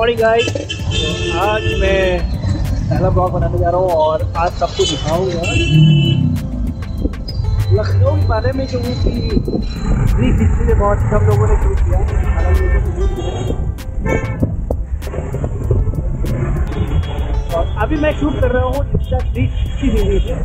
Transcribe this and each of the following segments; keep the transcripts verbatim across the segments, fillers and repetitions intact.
Morning guys, आज मैं पहला ब्लॉग बनाने जा रहा हूँ और आज सबको दिखाऊंगा लखनऊ के बारे में जो कि ब्रिज हिस्ट्री में बहुत कम लोगों ने शूट किया। और अभी मैं शूट कर रहा हूँ इसका थ्री सिक्सटी डिग्री से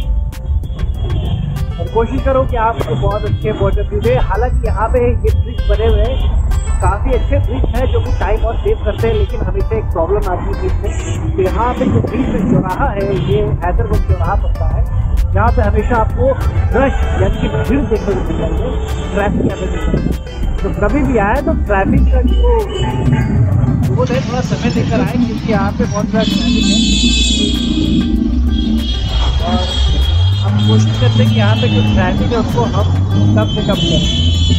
और कोशिश करो कि आपको बहुत अच्छे पॉइंट ऑफ व्यू दे। हालांकि यहाँ पे ये ब्रिज बने हुए हैं, काफ़ी अच्छे ब्रिज है जो कि टाइम और सेव करते हैं, लेकिन हमेशा एक प्रॉब्लम आती है ब्रिज में। तो यहाँ पे जो ब्रिज में चौराहा है, ये हैदरगंज चौराहा पड़ता है, यहाँ पे हमेशा आपको रश यानी कि भीड़ देखने को मिल जाएगी, ट्रैफिक यहाँ पे। तो कभी भी आए तो ट्रैफिक का जो वो है थोड़ा समय देकर आए, क्योंकि यहाँ पे बहुत ज़्यादा ट्रैफिक है और हम कोशिश करते हैं कि यहाँ पे जो ट्रैफिक है उसको हम कम से कम करें।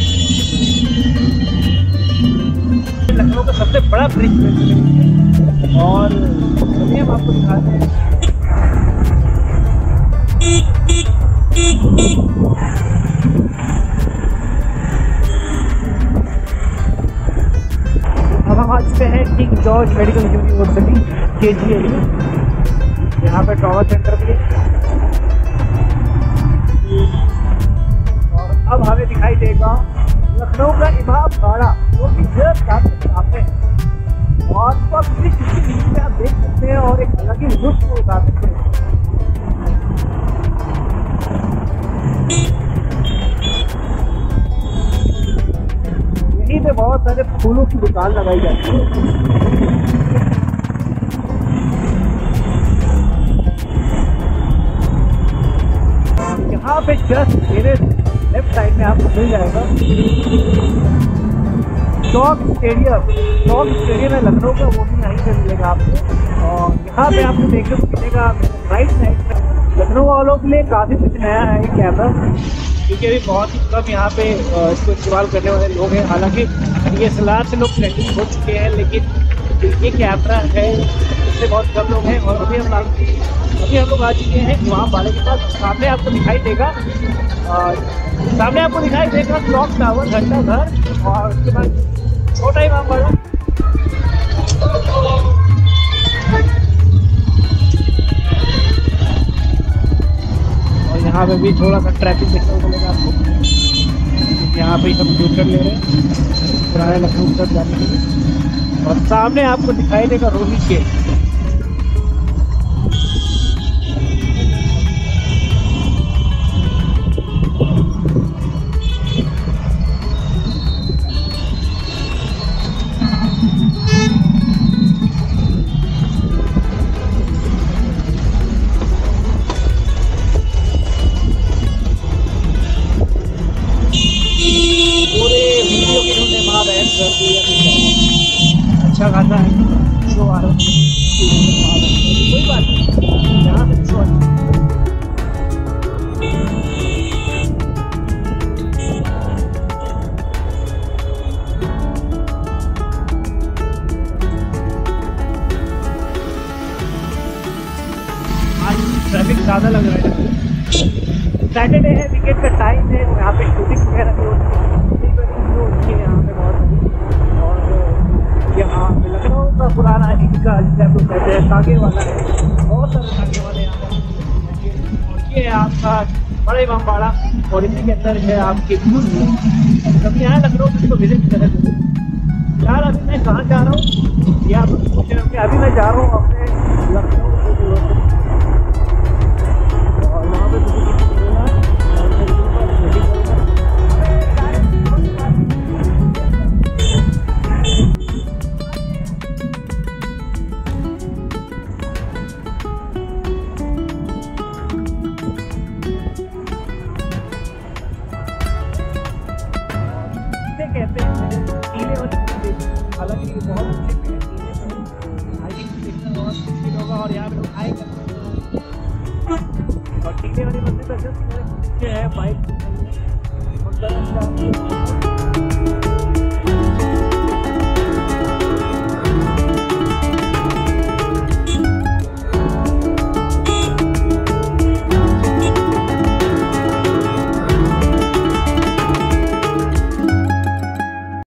लखनऊ का सबसे बड़ा ब्रिज है और चलिए हम आपको दिखाते हैं। अब हम आ चुके हैं किंग जॉर्ज मेडिकल यूनिवर्सिटी के जी एल यू, यहाँ पे ट्रॉमा सेंटर भी है। और अब हमें दिखाई देगा लखनऊ का इमाम बाड़ा, जो कि जस्ट आपके सामने है और तो आप किसी चीज में आप देख सकते हैं और एक अलग ही लुत्फ को उठा सकते हैं। यहीं पे बहुत सारे फूलों की दुकान लगाई जाती है। यहाँ पे जस्ट मेरे लेफ्ट साइड में आपको मिल जाएगा चौक स्टेडियम। चौक स्टेडियम है लखनऊ का, वो भी यहीं पे मिलेगा आपको। और यहाँ पे आपको देखने को मिलेगा राइट साइड में लखनऊ वालों के लिए काफ़ी कुछ नया है कैमरा, क्योंकि अभी बहुत ही कम यहाँ पे इसको इस्तेमाल करने वाले लोग हैं। हालांकि डी एस एल आर से लोग ट्रेंडिंग हो चुके हैं, लेकिन ये कैमरा है इससे बहुत कम लोग हैं। और अभी हम अभी हम लोग आ चुके हैं वहाँ बाड़े के पास। सामने आपको दिखाई देगा और सामने आपको दिखाई देगा क्लॉक टावर, घंटा घर, और उसके बाद छोटा इमाम बाड़ा। और यहाँ पे भी थोड़ा सा ट्रैफिक देखने को मिलेगा आपको। यहाँ पे हम शूट कर ले रहे हैं पुराने लखनऊ की तरफ जाने के लिए। और सामने आपको दिखाई देगा रोहित गेट। अच्छा खासा है शो आ रहा है, कोई बात नहीं, यहाँ से शो आज ट्रैफिक ज़्यादा लग रहा है। सैटरडे है, वीकेंड का टाइम है, यहाँ पे शूटिंग वगैरह भी होती है यहाँ पे बहुत। यहाँ लखनऊ का पुराना इनका जिसे आप लोग कहते हैं तागे वाला है, बहुत सारे तागे वाले यहाँ पर। और ये है आपका बड़ा इमाम बाड़ा और इसी के अंदर है आपके कभी यहाँ लखनऊ में इसको विजिट करें। यार अभी मैं कहाँ जा रहा हूँ, ये आप पूछ रहे हो कि अभी मैं जा रहा हूँ अपने लखनऊ और वहाँ पर कहते हैं टीले वाली। हालांकि बहुत अच्छे पेड़ टीले पर आई थिंक देखना बहुत मुश्किल होगा और यहाँ पे लोग आएगा। और टीले वाली मंदिर का जस्ट है बाइक